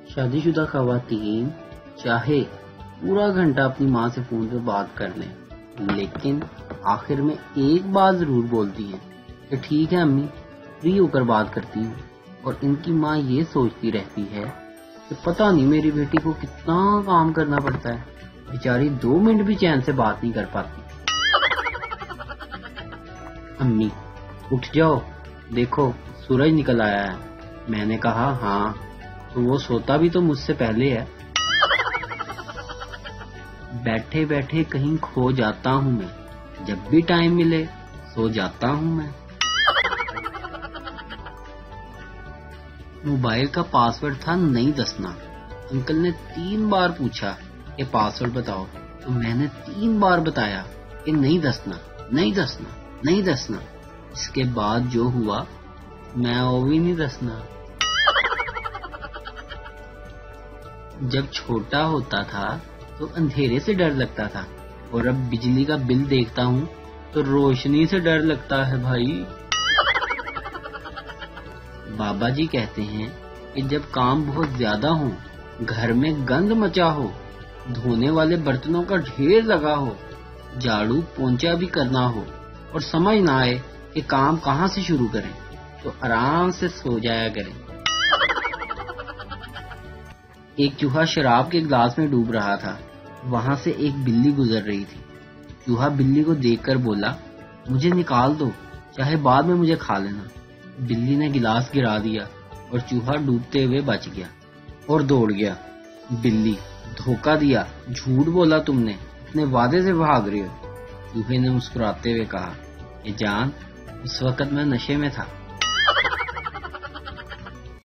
शादीशुदा खवातीन चाहे पूरा घंटा अपनी माँ से फोन पे बात कर लें, लेकिन आखिर में एक बात जरूर बोलती हैं कि ठीक है अम्मी, फ्री होकर बात करती हूँ। और इनकी माँ ये सोचती रहती है कि पता नहीं मेरी बेटी को कितना काम करना पड़ता है, बेचारी 2 मिनट भी चैन से बात नहीं कर पाती। अम्मी उठ जाओ, देखो सूरज निकल आया है। मैंने कहा हाँ, तो वो सोता भी तो मुझसे पहले है। बैठे बैठे कहीं खो जाता हूँ मैं, जब भी टाइम मिले सो जाता हूँ मैं। मोबाइल का पासवर्ड था नहीं दसना। अंकल ने 3 बार पूछा कि पासवर्ड बताओ, तो मैंने 3 बार बताया कि नहीं दसना, नहीं दसना, नहीं दसना। इसके बाद जो हुआ मैं वो भी नहीं दसना। जब छोटा होता था तो अंधेरे से डर लगता था, और अब बिजली का बिल देखता हूँ तो रोशनी से डर लगता है भाई। बाबा जी कहते हैं कि जब काम बहुत ज्यादा हो, घर में गंद मचा हो, धोने वाले बर्तनों का ढेर लगा हो, झाड़ू पोंछा भी करना हो और समझ ना आए कि काम कहाँ से शुरू करें, तो आराम से सो जाया करें। एक चूहा शराब के गिलास में डूब रहा था। वहां से एक बिल्ली गुजर रही थी। चूहा बिल्ली को देखकर बोला, मुझे निकाल दो, चाहे बाद में मुझे खा लेना। बिल्ली ने गिलास गिरा दिया और चूहा डूबते हुए बच गया और दौड़ गया। बिल्ली, धोखा दिया, झूठ बोला तुमने, अपने वादे से भाग रहे हो। चूहे ने मुस्कुराते हुए कहा, ये जान, उस वक्त मैं नशे में था।